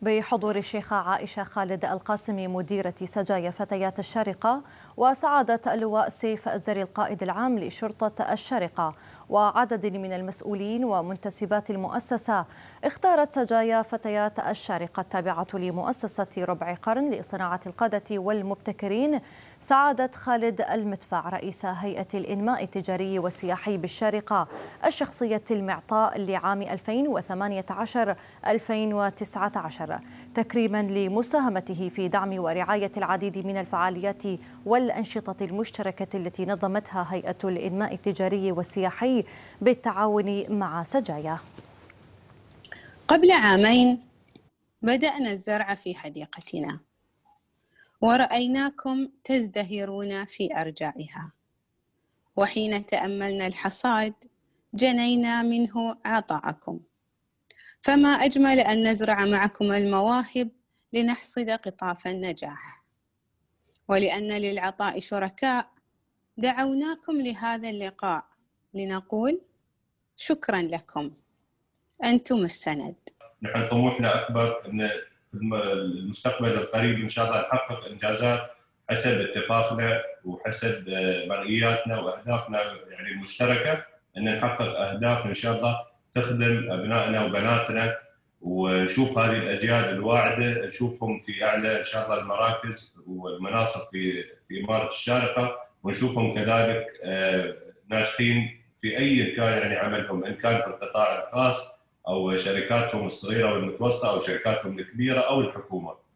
بحضور الشيخة عائشة خالد القاسمي مديرة سجايا فتيات الشارقة وسعادة اللواء سيف الزري القائد العام لشرطة الشارقة وعدد من المسؤولين ومنتسبات المؤسسة. اختارت سجايا فتيات الشارقة التابعة لمؤسسة ربع قرن لصناعة القادة والمبتكرين سعادة خالد المدفع رئيس هيئة الإنماء التجاري والسياحي بالشارقة الشخصية المعطاء لعام 2018-2019 تكريما لمساهمته في دعم ورعاية العديد من الفعاليات والأنشطة المشتركة التي نظمتها هيئة الإنماء التجاري والسياحي بالتعاون مع سجايا. قبل عامين بدأنا الزرع في حديقتنا ورأيناكم تزدهرون في أرجائها، وحين تأملنا الحصاد جنينا منه عطاءكم، فما أجمل أن نزرع معكم المواهب لنحصد قطاف النجاح. ولأن للعطاء شركاء دعوناكم لهذا اللقاء لنقول شكرا لكم، أنتم السند. نحن طموحنا أكبر أن في المستقبل القريب إن شاء الله نحقق إنجازات حسب اتفاقنا وحسب مرئياتنا وأهدافنا يعني المشتركة، أن نحقق أهداف إن شاء الله تخدم أبنائنا وبناتنا، ونشوف هذه الأجيال الواعدة نشوفهم في أعلى إن شاء الله المراكز والمناصب في إمارة الشارقة، ونشوفهم كذلك ناجحين في أي كان يعني عملهم، إن كان في القطاع الخاص أو شركاتهم الصغيرة والمتوسطة أو شركاتهم الكبيرة أو الحكومة.